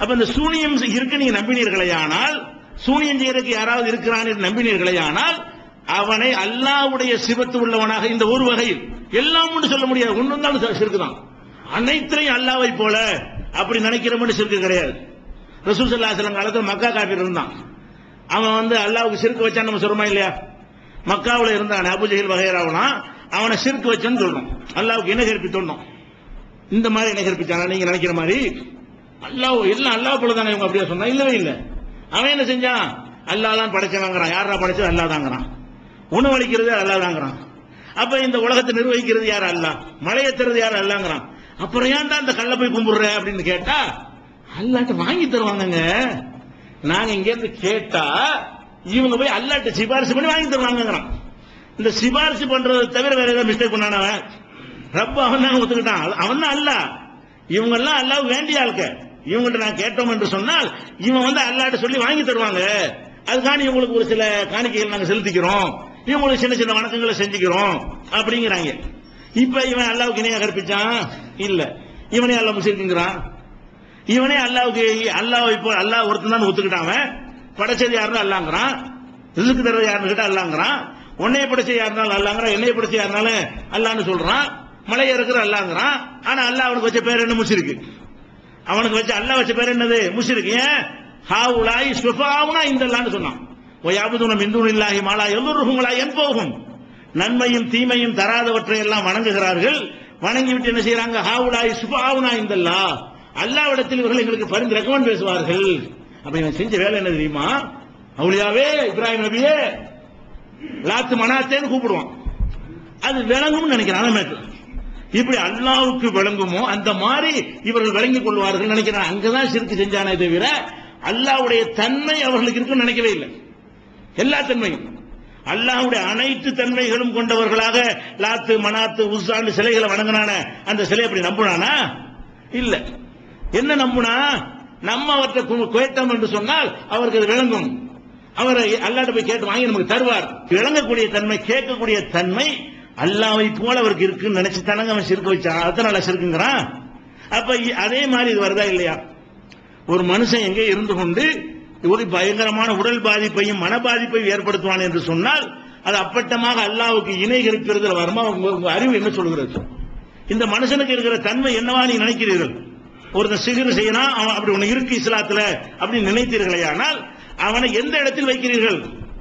அப்ப இந்த சூனியம் இருக்கு நீங்க நம்பினீர்களேயானால், சூனியம் செய்யறதுக்கு யாராவது இருக்கிறான் என்று நம்பினீர்களேயானால், அவனை அல்லாஹ்வுடைய சிவத்து உள்ளவனாக இந்த ஒரு வகையில் எல்லாம் ஒன்று சொல்ல முடியாது, ஒன்று தான் சிறுக்கு தான். அனைத்தையும் அல்லாஹ்வை போல அப்படி நினைக்கிறோம்னு சிறுக்கு கிடையாது. ரசூல் ஸல்லல்லாஹு அலைஹி வஸல்லம் காலத்துல மக்கா காஃபிர் இருந்தான். அவன் அல்லாஹ்வுக்கு சிறுக்கு வச்சான்னு நம்ம சொல்றோமா இல்லையா? மக்காவுல இருந்தான் அபூஜஹல் வகைராவனா, அவனை சிறுக்கு வச்சான்னு சொல்றோம். அல்லாஹ்வுக்கு இணை கற்பித்தோம். இந்த மாதிரி இணை கற்பிச்சானா நீங்க நினைக்கிற மாதிரி? அல்லாஹ் எல்லாம் அல்லாஹ் போல தானே இவங்க அப்படியே சொன்னா? இல்லவே இல்லை. அவன் என்ன செஞ்சான்? அல்லாஹ் தான் படைச்சவங்கிறான். யாரா படைச்சது? அல்லாஹ் தாங்கிறான். உணவளிக்கிறது அல்லாஹ் தாங்கிறான். அப்ப இந்த உலகத்தை நிர்வகிக்கிறது யார்? அல்லாஹ். மழையை தருது யார்? அல்லாஹ்ங்கிறான். அப்புறம் ஏன்டா இந்த கல்லை போய் கும்பிடுற அப்படின்னு கேட்டா, அல்லாஹ்ட்ட வாங்கி தருவாங்கங்க. நாங்க இங்க இருந்து கேட்டா இவங்க போய் அல்லாஹ்ட்ட சிபாரிசு பண்ணி வாங்கி தருவாங்கங்கிறான். இந்த சிபாரிசு பண்றதை தவிர வேற ஏதாவது மிஸ்டேக் பண்ணான அவன்? ரப்ப அவன் தான் ஒத்துக்கிட்டான். அவன் தான் அல்லாஹ். இவங்க எல்லாம் அல்லாஹ் வேண்டிய ஆளுக்க. இவங்கள்ட்ட நான் கேட்டோம் என்று சொன்னால் இவன் அல்லாஹ்ட்ட சொல்லி வாங்கி தருவாங்க. அதுக்காண்டி இவங்களுக்கு ஒரு சில காணிக்கைகள் நாங்க செலுத்திக்கிறோம், இவங்களுக்கு சின்ன சின்ன வணக்கங்களை செஞ்சுக்கிறோம் அப்படிங்கிறாங்க. இப்ப இவன் அல்லாஹ்வுக்கு இணையா கற்பிச்சான் இல்ல, இவனே அல்லாஹ் முஸ்லிம்ங்கிறான். இவனே அல்லாஹ்வுக்கு அல்லாஹ் இப்போ அல்லாஹ் ஒருத்தன் தான் ஒத்துக்கிட்டான். படைச்சது யாருன்னு அல்லாங்கிறான், ரிஸ்க் தர்றது யாருன்னு கேட்டா அல்லாங்கிறான், உன்னைய படைச்ச யாருனாலும் அல்லாங்கிறான், என்னைய படைச்ச யாருனாலும் அல்லான்னு சொல்றான், மலையை இருக்கிற அல்லாங்கிறான். ஆனா அல்லாஹ் அவனுக்கு வச்ச பேர் என்ன? முஷ்ரிக். அவனுக்கு வச்ச அல்லாஹ் வச்ச பேர் என்னது? முஷ்ரிக். ஏன்? ஹாவுலாய் சுஃபாவுனா இந்தல்லான்னு சொன்னான். வயபுதுன மின் துனில்லாஹி மா லா யதுர்ருஹும் வலா யன்ஃபஉஹும். நன்மையும் தீமையும் தராதவற்றை எல்லாம் வணங்குகிறார்கள். வணங்கிவிட்டு என்ன செய்யறாங்க? ஹாவுலாய் சுஃபாவுனா இந்தல்லாஹ். அல்லாஹ்விடத்தில் இவர்கள் எங்களுக்கு பரிந்து ரெக்கமெண்ட் பேசுவார்கள். அப்ப இவன் செஞ்ச வேலை என்ன தெரியுமா? அவுலியாவே, இப்ராஹிம் நபியே, லாத்து மனாத்தேன்னு கூப்பிடுவான். அது விளங்கும்னு நினைக்கிறான். இப்படி அல்லாஹ்வுக்கு விளங்குமோ அந்த மாதிரி இவர்கள் விளங்கிக் கொள்வார்கள் நினைக்கிறான். அங்கதான் ஷிர்க் செஞ்சானே தவிர அல்லாஹ்வுடைய தன்மை அவர்களுக்கு இருக்குன்னு நினைக்கவே இல்லை. எல்லா தன்மையும் அல்லாஹ்வுடைய அனைத்து தன்மைகளும் கொண்டவர்களாக லாத்து மனாத்து உஸ்ஸான்னு சிலைகளை வணங்கினான அந்த சிலை அப்படி நம்புனானா? இல்ல. என்ன நம்புனா? நம்ம அவற்றை கேட்டோம் என்று சொன்னால் அவருக்கு அது விளங்கும். அவரை அல்லாஹ்ட்ட போய் கேட்டு வாங்கி நமக்கு தருவார். விளங்கக்கூடிய தன்மை, கேட்கக்கூடிய தன்மை அல்லாஹ்வை போல அவருக்கு இருக்குன்னு நினைச்சு தானங்க அவன் ஷிர்க் வச்சான். அதனால ஷிர்க்குங்கிறான். அப்ப அதே மாதிரி இது வருதா இல்லையா? ஒரு மனுஷன் எங்கே இருந்து கொண்டு ஒரு பயங்கரமான உடல் பாதிப்பையும் மன பாதிப்பையும் ஏற்படுத்துவான் என்று சொன்னால் அது அப்பட்டமாக அல்லாஹ்வுக்கு இணை கற்பிக்கிறதுல வருமா? உங்க அறிவு என்ன சொல்கிறது? இந்த மனுஷனுக்கு இருக்கிற தன்மை என்னவா நீ நினைக்கிறீர்கள்? ஒருத்தன் சிகிர் செய்யணும், அவன் அப்படி ஒண்ணு இருக்கு இஸ்லாத்துல அப்படின்னு நினைத்தீர்களே, ஆனால் அவனை எந்த இடத்தில் வைக்கிறீர்கள்?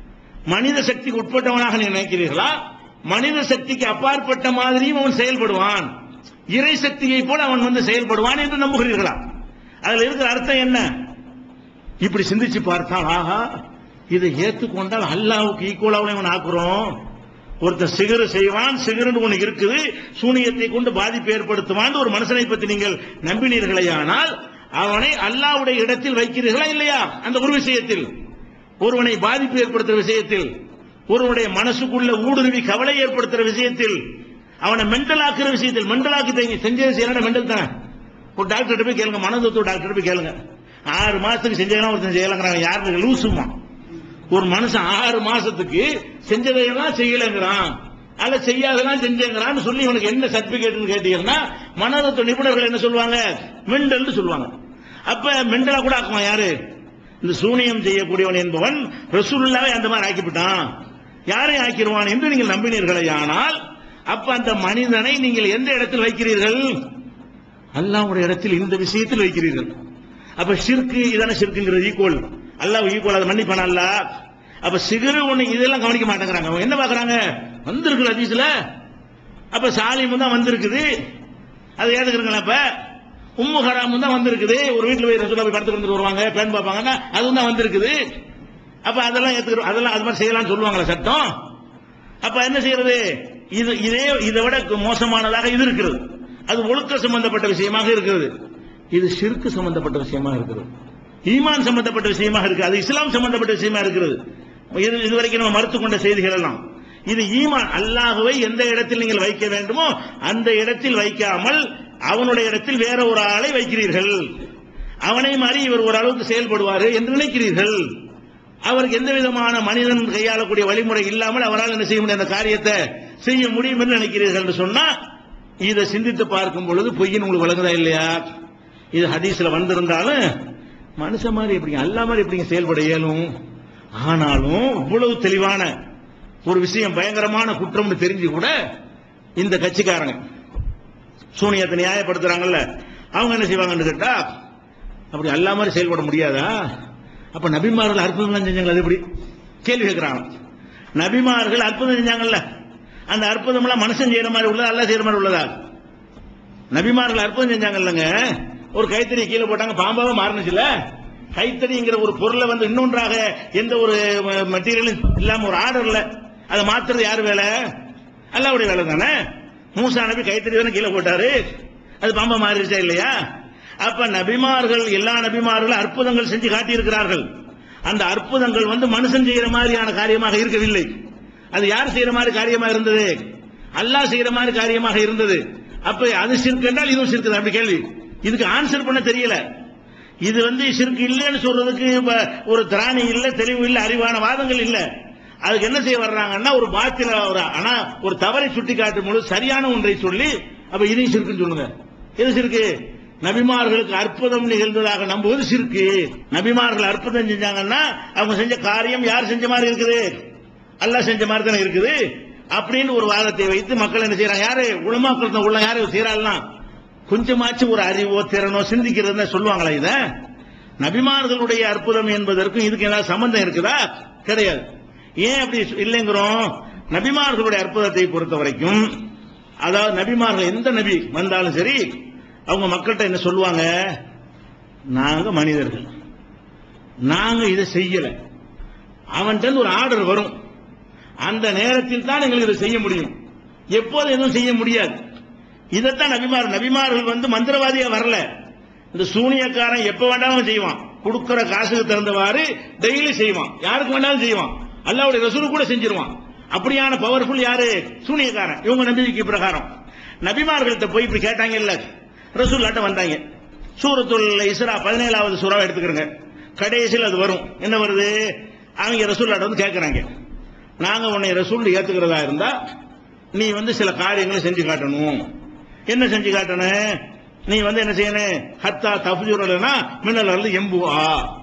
மனித சக்திக்கு உட்பட்டவனாக நீ நினைக்கிறீர்களா? மனித சக்திக்கு அப்பாற்பட்ட மாதிரியும் அவன் செயல்படுவான், இறை சக்தியை போல அவன் செயல்படுவான் என்று நம்புகிறீர்களா? அதுல இருக்கிற அர்த்தம் என்ன? இப்படி சிந்திச்சு பார்த்தால் ஆஹா, இதை ஏற்றுக்கொண்டால் அல்லாஹ்வுக்கு ஈக்குவலாக இவன் ஆக்குறோம். ஒருத்தன் சிகரு செய்வான், சிகருன்னு ஒண்ணு இருக்குது, சூனியத்தை கொண்டு பாதிப்பு ஏற்படுத்துவான் ஒரு மனுஷனை பற்றி நீங்கள் நம்பினீர்களேயானால் அவனை அல்லாஹ்வுடைய இடத்தில் வைக்கிறீர்களா இல்லையா? அந்த ஒரு விஷயத்தில், ஒருவனை பாதிப்பு ஏற்படுத்துற விஷயத்தில், ஒருவனுடைய மனசுக்குள்ள ஊடுருவி கவலை ஏற்படுத்துற விஷயத்தில், அவனை மென்டல் ஆக்குற விஷயத்தில், மென்டல் ஆக்கி செஞ்சது செய்யலாம் மென்டல் தானே. ஒரு டாக்டர் போய் கேளுங்க, மனதத்துவ டாக்டர் போய் கேளுங்க, 6 மாசத்துக்கு செஞ்சா ஒருத்தன் செய்யலங்கிறாங்க. யாருக்கு? லூசுமா? ஒரு மனுஷன் 6 மாசத்துக்கு செஞ்சதையெல்லாம் செய்யலங்கிறான், அல்ல செய்யாதெல்லாம் செஞ்சேங்கிறான்னு சொல்லி இவனுக்கு என்ன சர்டிபிகேட் கேட்டீங்கன்னா மனதத்துவ நிபுணர்கள் என்ன சொல்லுவாங்க? மெண்டல் சொல்லுவாங்க. அப்ப மெண்டலா கூட ஆக்குவான் யாரு? இந்த சூனியம் செய்யக்கூடியவன் என்பவன் ரசூலுல்லாஹ்வை அந்த மாதிரி ஆக்கிவிட்டான். யாரை ஆக்கிடுவான் என்று நீங்கள் நம்பினீர்களே, ஆனால் அப்ப அந்த மனிதனை நீங்கள் எந்த இடத்தில் வைக்கிறீர்கள்? அல்லாஹ்வுடைய இடத்தில் இந்த விஷயத்தில் வைக்கிறீர்கள். அப்ப ஷிர்க் இதான ஷிர்க்ங்கிறது ஈக்குவல், அல்லாஹ் ஈக்குவல், அதை மன்னிப்பான அல்லாஹ். அப்ப சிகரு ஒண்ணு இதெல்லாம் கவனிக்க மாட்டேங்கிறாங்க. அவங்க என்ன பாக்குறாங்க? வந்திருக்கு ஹதீஸ்ல, அப்ப சாலிம் தான் வந்திருக்குது, அதை ஏத்துக்கிறீங்களா? அப்ப உம்மு ஹராம் தான் வந்திருக்குது, ஒரு வீட்டுல போய் ரசூலுல்லாஹ் போய் படுத்து வந்து வருவாங்க, பேன் பார்ப்பாங்கன்னா அதுவும் தான் வந்திருக்குது. அப்ப அதெல்லாம் ஏத்துக்கிறோம், அதெல்லாம் அது மாதிரி செய்யலாம்னு சொல்லுவாங்களா சட்டம்? அப்ப என்ன செய்யறது? இதை விட மோசமானதாக இது இருக்கிறது. அது ஒழுக்க சம்பந்தப்பட்ட விஷயமாக இருக்கிறது. இது ஷிர்க் சம்பந்தப்பட்ட விஷயமாக இருக்கிறது, ஈமான் சம்பந்தப்பட்ட விஷயமாக இருக்கு, அது இஸ்லாம் சம்பந்தப்பட்ட விஷயமா இருக்கிறது. இதுவரைக்கும் நம்ம மறுத்து கொண்ட செய்திகள் எல்லாம் இது ஈமான். அல்லாஹ்வை எந்த இடத்தில் நீங்கள் வைக்க வேண்டுமோ அந்த இடத்தில் வைக்காமல் அவனுடைய இடத்தில் வேற ஒரு ஆளை வைக்கிறீர்கள். அவனை மாதிரி இவர் ஒரு அளவுக்கு செயல்படுவார் என்று நினைக்கிறீர்கள். அவருக்கு எந்த விதமான மனிதன் கையாளக்கூடிய வழிமுறை இல்லாமல் அவரால் என்ன செய்ய முடியும்? அந்த காரியத்தை செய்ய முடியும் என்று நினைக்கிறீர்கள் என்று சொன்னா, இதை சிந்தித்து பார்க்கும் பொழுது பொய்யின் உங்களுக்கு விளங்குதா இல்லையா? இது ஹதீஸ்ல வந்திருந்தாலும் மனுஷன் மாதிரி எப்படிங்க, அல்லா மாதிரி எப்படிங்க செயல்பட இயலும்? ஆனாலும் இவ்வளவு தெளிவான ஒரு விஷயம், பயங்கரமான குற்றம்னு தெரிஞ்சு கூட இந்த கட்சிக்காரங்க சூனியத்தை நியாயப்படுத்துறாங்கல்ல, அவங்க என்ன செய்வாங்கன்னு கேட்டா, அப்படி அல்லா மாதிரி செயல்பட முடியாதா? அப்ப நபிமார்கள் அற்புதம் செஞ்சாங்க, அது எப்படி கேள்வி கேட்கிறாங்க. நபிமார்கள் அற்புதம் செஞ்சாங்கல்ல, அந்த அற்புதம் எல்லாம் மனுஷன் செய்யற மாதிரி உள்ளதா, அல்லா செய்யற மாதிரி உள்ளதா? நபிமார்கள் அற்புதம் செஞ்சாங்கல்லங்க, ஒரு கைத்தறி கீழே போட்டாங்க, பாம்பாவே மாறினுச்சுல. கைத்தறிங்கிற ஒரு பொருளை வந்து இன்னொன்றாக எந்த ஒரு மெட்டீரியலும் இல்லாம ஒரு ஆர்டர்ல அதை மாத்துறது யாரு வேலை? அல்லாஹ்வுடைய வேலை தானே. மூசா நபி கைத்தறி தானே கீழே போட்டாரு, அது பாம்பா மாறிடுச்சா இல்லையா? அப்ப நபிமார்கள், எல்லா நபிமார்களும் அற்புதங்கள் செஞ்சு காட்டியிருக்கிறார்கள். அந்த அற்புதங்கள் வந்து மனுஷன் செய்யற மாதிரியான காரியமாக இருக்கவில்லை. அது யார் செய்யற மாதிரி காரியமாக இருந்தது? அல்லாஹ் செய்யற மாதிரி காரியமாக இருந்தது. அப்ப அது ஷிர்க் என்றால் இதுவும் ஷிர்க் தான். அப்படி கேள்வி, இதுக்கு ஆன்சர் பண்ண தெரியல. இது வந்து ஷிர்க் இல்லைன்னு சொல்றதுக்கு ஒரு திராணி இல்ல, தெளிவு இல்ல, அறிவான வாதங்கள் இல்ல. அதுக்கு என்ன செய்ய வர்றாங்கன்னா, ஒரு பாத்தில ஒரு தவறை சுட்டி காட்டும் பொழுது சரியான ஒன்றை சொல்லி, அப்ப இதையும் ஷிர்க்குன்னு சொல்லுங்க. எது ஷிர்க்கு? நபிமார்களுக்கு அற்புதம் நிகழ்ந்ததாக நம்புவது ஷிர்க்கு. நபிமார்கள் அற்புதம் செஞ்சாங்கன்னா அவங்க செஞ்ச காரியம் யார் செஞ்ச மாதிரி இருக்குது? அல்லாஹ் செஞ்ச மாதிரி தானே இருக்குது. அப்படின்னு ஒரு வாதத்தை வைத்து மக்கள் என்ன செய்யறாங்க? யாரு உலமாக்கள் தான் உள்ள யாரு செய்யறாள்னா, கொஞ்சமாச்சும் ஒரு அறிவோ திறனோ சிந்திக்கிறத சொல்லுவாங்களா? இத நபிமார்களுடைய அற்புதம் என்பதற்கும் இதுக்கு ஏதாவது சம்பந்தம் இருக்குதா? கிடையாது. ஏன் அப்படி இல்லைங்கிறோம்? நபிமார்களுடைய அற்புதத்தை பொறுத்த வரைக்கும், அதாவது நபிமார்கள் எந்த நபி வந்தாலும் சரி, அவங்க மக்கள்கிட்ட என்ன சொல்லுவாங்க? நாங்க மனிதர்கள், நாங்க இதை செய்யல. அவன்கிட்ட ஒரு ஆர்டர் வரும், அந்த நேரத்தில் தான் எங்களுக்கு இதை செய்ய முடியும், எப்போது எதுவும் செய்ய முடியாது. இதைத்தான் நபிமார்கள் வந்து மந்திரவாதியா வரல. இந்த சூனியக்காரன் எப்ப வேண்டாலும் செய்வான், கொடுக்கிற காசுக்கு தகுந்தவாறு டெய்லி செய்வான், யாருக்கு வேண்டாலும் செய்வான், அல்லாஹ்வுடைய ரசூல் கூட செஞ்சிருவான். அப்படியான பவர்ஃபுல் யாரு? சூனியக்காரன். இவங்க நம்பிக்கை பிரகாரம் நபிமார்கள்ட்ட போய் இப்படி கேட்டாங்க இல்ல, ரசூல்லாட்ட வந்தாங்க. சூரத்துல் இஸ்ரா 17வது சூறாவை எடுத்துக்கிறங்க, கடைசியில் அது வரும். என்ன வருது? அவங்க ரசூல்லாட்ட வந்து கேட்கிறாங்க, நாங்க உன்னை ரசூல் ஏத்துக்கிறதா இருந்தா நீ வந்து சில காரியங்களை செஞ்சு காட்டணும். என்ன செஞ்சு காட்டணும்? நீ வந்து என்ன செய்யணும்? ஹத்தா தஃபுஜுரலனா மின்னல் அர்து எம்புவா.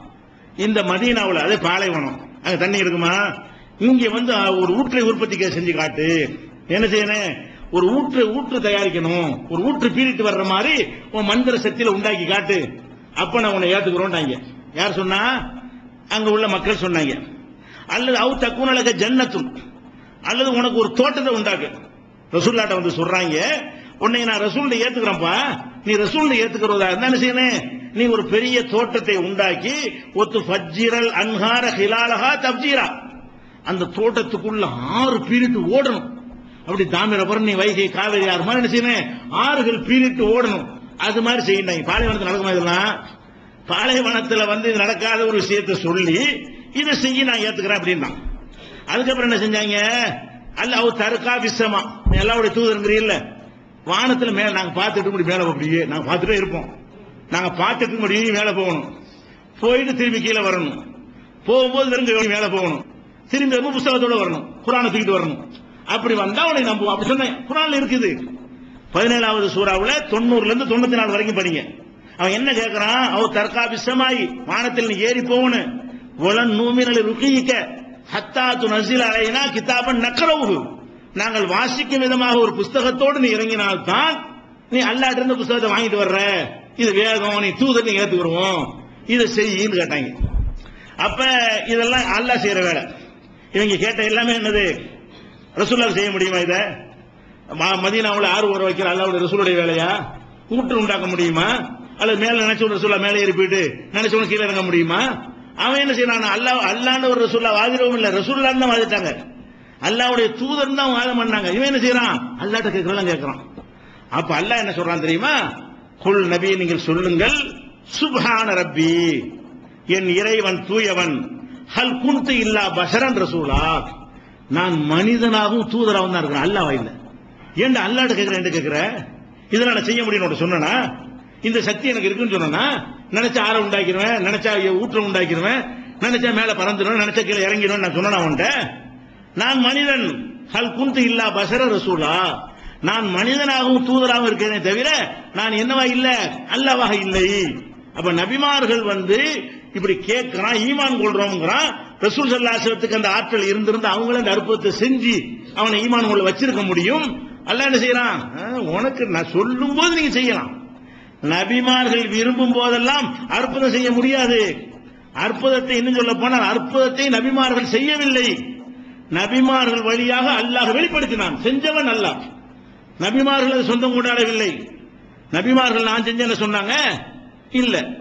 இந்த மதீனாவுல, அதே பாலைவனம், அங்க தண்ணி இருக்குமா, இங்க வந்து ஒரு ஊற்றை உற்பத்தி செஞ்சு காட்டு. என்ன செய்யணும்? ஒரு ஊற்று தயாரிக்கணும், ஒரு ஊற்று பீரிட்டு வர்ற மாதிரி உன் மந்திர சக்தியில உண்டாக்கி காட்டு, அப்ப நான் உன்னை ஏத்துக்கிறோம். யார் சொன்னா? அங்க உள்ள மக்கள் சொன்னாங்க. அல்லது அவு தக்குனலக ஜன்னத்தும், அல்லது உனக்கு ஒரு தோட்டத்தை உண்டாக்கு. ரசூல்லாட்ட வந்து சொல்றாங்க, உன்னை நான் ரசூல்ல ஏத்துக்கிறேன்ப்பா, நீ ரசூல்ல ஏத்துக்கிறதா இருந்தா என்ன செய்யணும்? நீ ஒரு பெரிய தோட்டத்தை உண்டாக்கி, ஒத்து ஃபஜ்ஜிரல் அன்ஹார ஹிலாலஹா தப்ஜீரா, அந்த தோட்டத்துக்குள்ள 6 பீரிட்டு ஓடணும். அப்படி தாமிரபரணி, வைகை, காவிரி ஆறு மாதிரி என்ன செய்யணும்? ஆறுகள் பீரிட்டு ஓடணும். அது மாதிரி செய்யணும். பாலைவனத்தில் நடக்குமா? இதெல்லாம் பாலைவனத்தில் வந்து இது நடக்காத ஒரு விஷயத்தை சொல்லி இதை செய்ய நான் ஏத்துக்கிறேன் அப்படின்னா, அதுக்கப்புறம் என்ன செஞ்சாங்க? அல்லாஹ் தர்கா விஸ்ஸமா, அல்லாஹ்வுடைய தூதர்ங்கறீல்ல, வானத்துல மேல நாங்க பார்த்துட்டு முடி மேல அப்படியே நாங்க பார்த்துட்டே இருப்போம், நாங்க பார்த்துட்டு முடியும் மேல போகணும், போயிட்டு திரும்பி கீழே வரணும், போகும்போது வெறும் மேல போகணும், திரும்பி ரொம்ப புத்தகத்தோட வரணும், குர்ஆனை தூக்கிட்டு வரணும். அப்படி வந்தா உன்னை நம்புவோம். அப்படி சொன்னேன். குர்ஆன்ல இருக்குது. 17வது சூறாவுல 90ல இருந்து 94 வரைக்கும் படிங்க. அவன் என்ன கேட்கிறான்? அவ தர்கா விஸ்ஸமாயி, வானத்தில் நீ ஏறி போகணும். வலன் நூமினல் ருகீக ஹத்தா துனஸில அலைனா கிதாபன் நக்ரவுஹு, நாங்கள் வாசிக்கும் விதமாக ஒரு புத்தகத்தோடு நீ இறங்கினால்தான் நீ அல்லாஹ்ட்ட இருந்து புத்தகத்தை வாங்கிட்டு வர்ற, இது வேகம், நீ தூதர் நீ ஏத்துக்குறோம், இதை செய்யின்னு கேட்டாங்க. அப்ப இதெல்லாம் அல்லாஹ் செய்யற வேலை. இவங்க கேட்ட எல்லாமே என்னது? ரசூலுல்லாஹ் செய்ய முடியுமா? இத மதீனாவுல 6 ஓர வைக்கிற அல்லாஹ்வுடைய ரசூலுடைய வேலையா? ஊற்று உண்டாக்க முடியுமா? அல்லது மேல நினைச்ச ரசூலுல்லாஹ் மேலே ஏறி போயிட்டு நினைச்சவங்க கீழே இறங்க முடியுமா? அவன் என்ன செய்யறான்? அல்லாஹ்னு ஒரு ரசூலுல்லாஹ் வாதிரவும் இல்ல, ரசூலுல்லாஹ் தான் வாதிட்டாங்க, அல்லாஹ்வுடைய தூதர் தான் வாதம் பண்ணாங்க. இவன் என்ன செய்யறான்? அல்லாஹ்ட்ட கேட்கறலாம் கேட்கறான். அப்ப அல்லாஹ் என்ன சொல்றான் தெரியுமா? குல் நபி, நீங்கள் சொல்லுங்கள், சுப்ஹான ரப்பி, என் இறைவன் தூயவன், ஹல் குன்து இல்லா பஷரன் ரசூலா, நான் மனிதனாகவும் தூதராகவும் தான் இருக்கிறேன், அல்லாஹ் இல்ல. ஏன்டா அல்லாஹ்ட்ட கேட்கிறேன்? என்ன கேட்கிற? இதெல்லாம் நான் செய்ய முடியும் சொன்னா? இந்த சக்தி எனக்கு இருக்குன்னு சொன்னா, நினைச்சா ஆற உண்டாக்கிடுவேன், நினைச்சா ஊற்றம் உண்டாக்கிடுவேன், நினைச்சா மேல பறந்துடுவேன், நினைச்சா கீழே இறங்கிடுவேன் நான் சொன்னா உன்ட்ட? நான் மனிதன், ஹல் குன்து இல்லா பஷர ரசூலா, நான் மனிதனாகவும் தூதராகவும் இருக்கிறேனே தவிர நான் என்னவா இல்ல? அல்லாஹ்வாக இல்லை. அப்ப நபிமார்கள் இப்படி கேட்கிறான், ஈமான் கொள்றோம்ங்கிறான். ரசூல் ஸல்லல்லாஹு அலைஹி வஸல்லத்துக்கு அந்த ஆற்றல் இருந்திருந்து அவங்களும் அந்த அற்புதத்தை செஞ்சு அவனை ஈமான் கொள்ள வச்சிருக்க முடியும். அல்லாஹ் என்ன செய்யறான், உனக்கு நான் சொல்லும் போது நீங்க செய்யலாம். நபிமார்கள் விரும்பும் போதெல்லாம் அற்புதம் செய்ய முடியாது. அற்புதத்தை இன்னும் சொல்ல போனால் அற்புதத்தை நபிமார்கள் செய்யவில்லை. நபிமார்கள் வழியாக அல்லாஹ் வெளிப்படுத்தினான். செஞ்சவன் அல்லாஹ். நபிமார்கள் சொந்தம் கொண்டாடவில்லை. நபிமார்கள் நான் செஞ்சேன்னு சொன்னாங்க இல்ல.